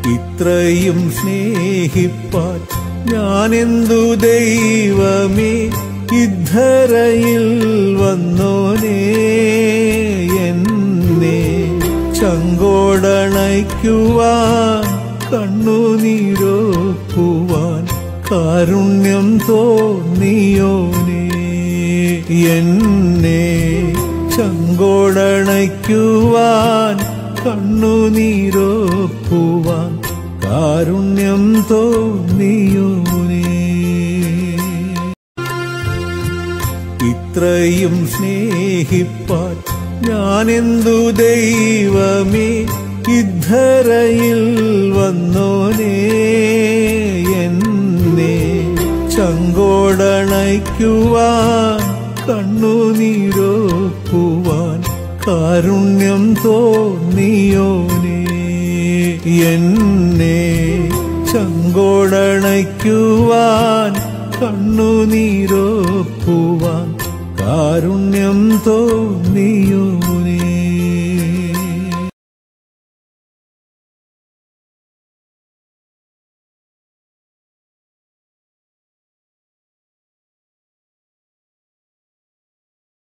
ഇത്രയും സ്നേഹിപ്പാൻ ഞാനെന്തു ദൈവമേ ഇദ്ധരയിൽ വന്നോനേ എന്നെ ചങ്കോടണയ്ക്കുവാൻ കണ്ണുനീരൊപ്പുവാൻ കാരുണ്യം തോന്നിയോനേ എന്നെ ചങ്കോടണയ്ക്കുവാൻ കണ്ണുനീരൊപ്പുവാൻ കാരുണ്യം തോന്നിയോനേ ഇത്രയും സ്നേഹിപ്പാൻ ഞാനെന്തു ദൈവമേ ഇദ്ധരയിൽ വന്നോനേ എന്നെ ചങ്കോടണയ്ക്കുവാൻ കണ്ണുനീരൊപ്പുവാൻ കാരുണ്യം തോന്നിയോനേ എന്നെ ചങ്കോടണയ്ക്കുവാൻ കണ്ണുനീരൊപ്പുവാൻ കാരുണ്യം തോന്നിയോനേ